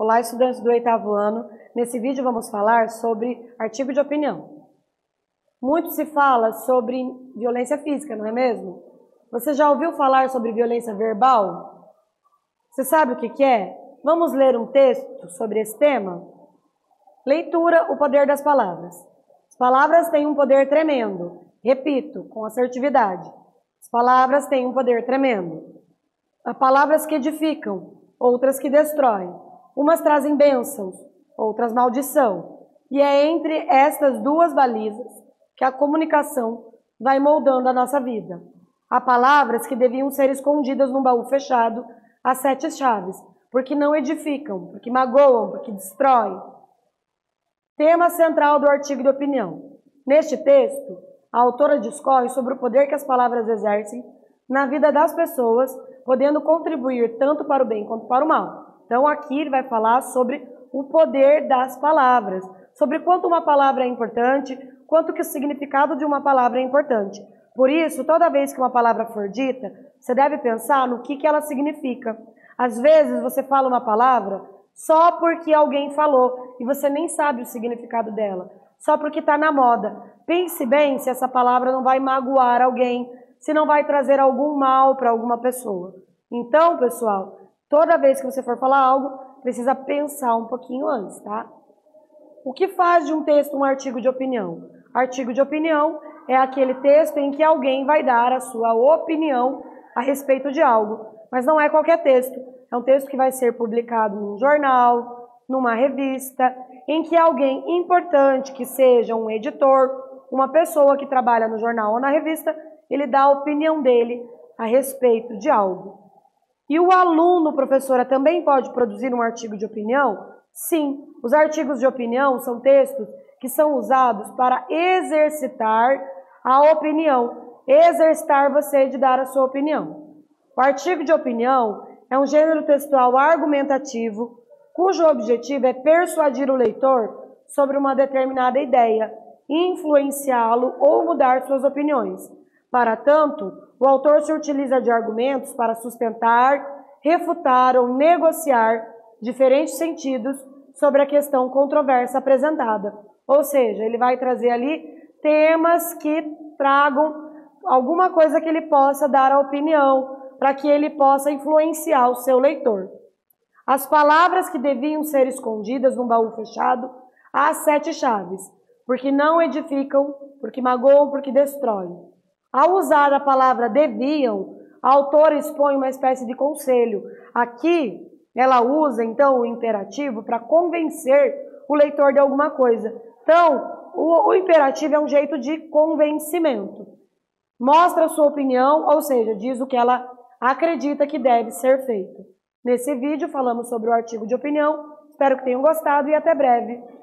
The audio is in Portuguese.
Olá, estudantes do 8º ano. Nesse vídeo vamos falar sobre artigo de opinião. Muito se fala sobre violência física, não é mesmo? Você já ouviu falar sobre violência verbal? Você sabe o que é? Vamos ler um texto sobre esse tema? Leitura, o poder das palavras. As palavras têm um poder tremendo. Repito, com assertividade. As palavras têm um poder tremendo. Há palavras que edificam, outras que destroem. Umas trazem bênçãos, outras maldição. E é entre estas duas balizas que a comunicação vai moldando a nossa vida. Há palavras que deviam ser escondidas num baú fechado às 7 chaves, porque não edificam, porque magoam, porque destroem. Tema central do artigo de opinião. Neste texto, a autora discorre sobre o poder que as palavras exercem na vida das pessoas, podendo contribuir tanto para o bem quanto para o mal. Então aqui ele vai falar sobre o poder das palavras, sobre quanto uma palavra é importante, quanto que o significado de uma palavra é importante. Por isso, toda vez que uma palavra for dita, você deve pensar no que ela significa. Às vezes você fala uma palavra só porque alguém falou e você nem sabe o significado dela, só porque está na moda. Pense bem se essa palavra não vai magoar alguém, se não vai trazer algum mal para alguma pessoa. Então, pessoal, toda vez que você for falar algo, precisa pensar um pouquinho antes, tá? O que faz de um texto um artigo de opinião? Artigo de opinião é aquele texto em que alguém vai dar a sua opinião a respeito de algo, mas não é qualquer texto. É um texto que vai ser publicado num jornal, numa revista, em que alguém importante, que seja um editor, uma pessoa que trabalha no jornal ou na revista, ele dá a opinião dele a respeito de algo. E o aluno, professora, também pode produzir um artigo de opinião? Sim, os artigos de opinião são textos que são usados para exercitar a opinião, exercitar você de dar a sua opinião. O artigo de opinião é um gênero textual argumentativo, cujo objetivo é persuadir o leitor sobre uma determinada ideia, influenciá-lo ou mudar suas opiniões. Para tanto, o autor se utiliza de argumentos para sustentar, refutar ou negociar diferentes sentidos sobre a questão controversa apresentada. Ou seja, ele vai trazer ali temas que tragam alguma coisa que ele possa dar a opinião, para que ele possa influenciar o seu leitor. As palavras que deviam ser escondidas num baú fechado às 7 chaves, porque não edificam, porque magoam, porque destroem. Ao usar a palavra deviam, a autora expõe uma espécie de conselho. Aqui, ela usa, então, o imperativo para convencer o leitor de alguma coisa. Então, o imperativo é um jeito de convencimento. Mostra a sua opinião, ou seja, diz o que ela acredita que deve ser feito. Nesse vídeo, falamos sobre o artigo de opinião. Espero que tenham gostado e até breve.